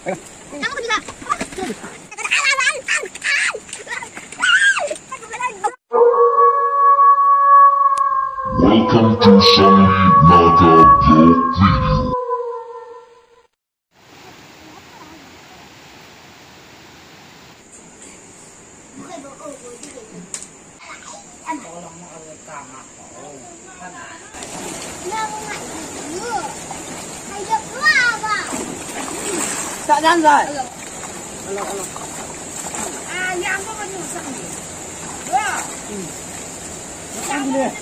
Welcome to Sunny Naga Vlog Video. Dạ đang rồi. À, nhà có bao nhiêu sẵn nhỉ? Đúng không? Ăn đi.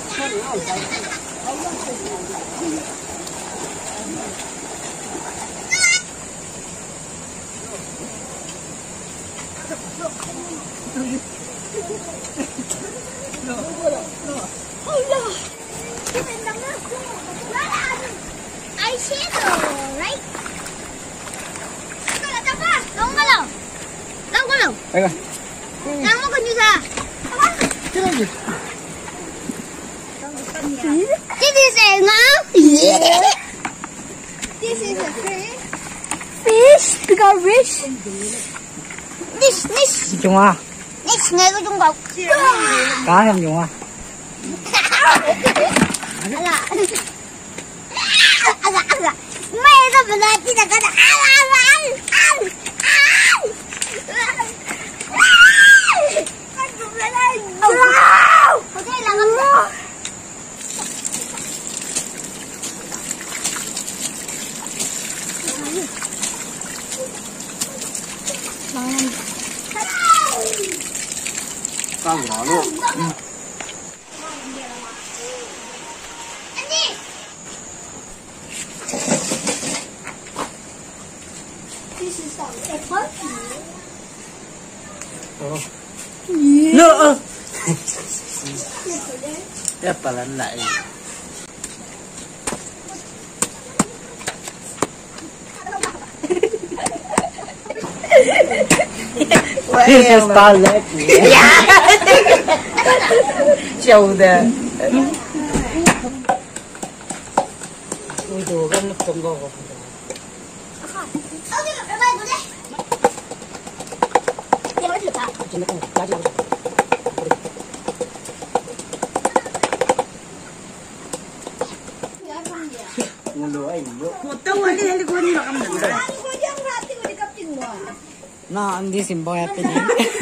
I see it, right? Đâu có đâu. Đây rồi. Đang có như ra. Cái này gì? This is a mouse. Yeah. This is a fish. Fish. We got fish. Fish. Trung Hoa. Fish nghe có Trung Quốc. Cá thêm Trung Hoa. Mày ra bên đây chỉ là cái ăn. Con chụp lên đây. Có thể là con. Con nhỏ luôn. Nữa. Đẹp và lần lại. This is toilet. Show the. Ito kan tunggu ko. No, hindi simple happening.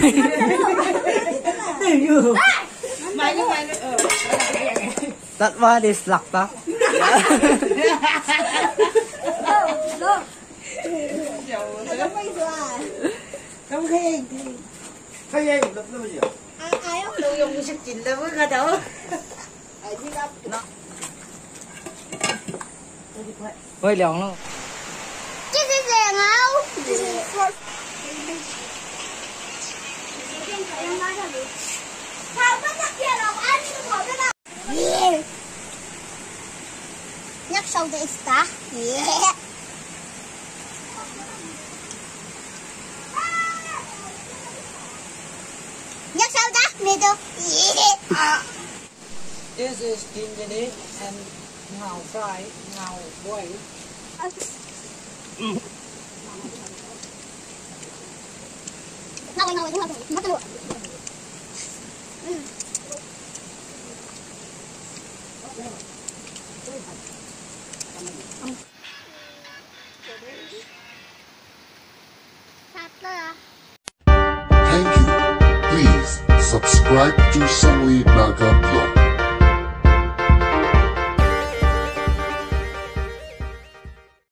That one is locked up. Không khen thì Cái gì được nó bao nhiêu? ai không đủ dùng sức chỉnh đâu mới khai đổ. Ở dưới gấp nó. Hơi凉了。 This is a mouse. Yeah. Nhắc sâu để ta. Yeah. Nhắc sâu ta, nè đâu. Yeah. This is ginger and now fry, now boil. Ngồi chúng ta mất luôn. Thank you. Please subscribe to Sunny Naga Vlog.